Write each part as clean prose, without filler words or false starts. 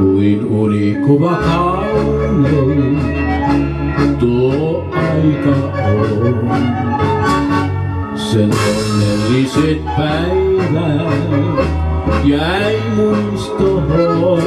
Kuin unikuva kaunein tuo aika on. Sen onnelliset päivät jäi muistoon.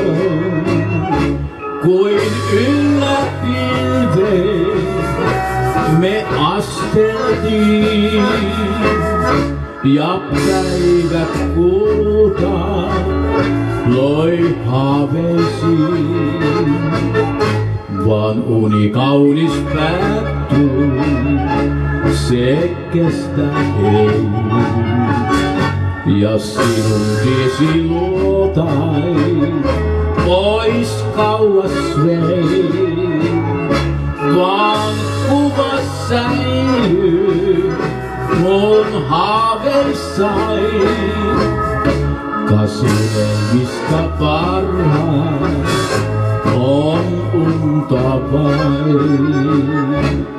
Kuin yllä pilveen me asteltiin ja päivät kultaa loi haaveisiin. Vaan uni kaunis päättyy, se kestä ei. Ja sinun tiesi luotain pois kauas vei. Vaan kuva säilyy mun haaveissai. Kasvuleivistä parhaat on unta vain.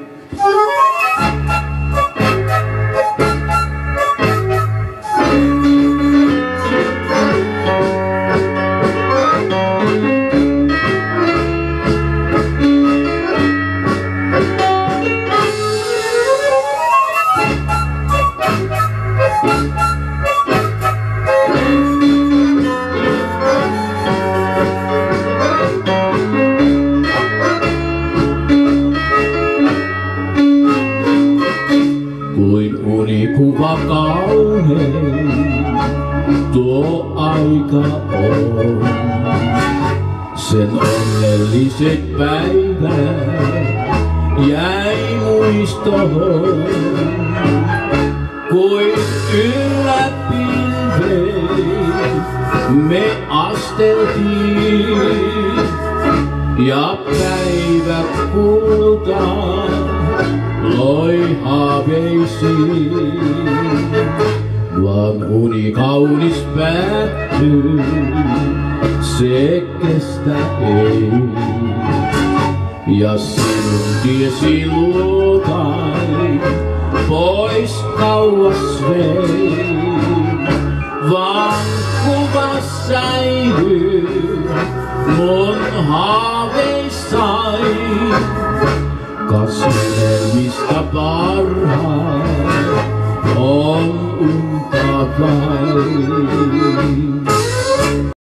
Kuin unikuva kaunein tuo aika on. Sen onnelliset päivät jäi muistoon. Kuin yllä pilveen me asteltiin ja päivät kultaa loi haaveisiin. Vaan uni kaunis päättyy, se kestä ei. Ja sinun tiesi luotain pois kauas vei. Vaan kuva säilyy mun haaveissai. Kasvuleivistä parhaat on unta vain.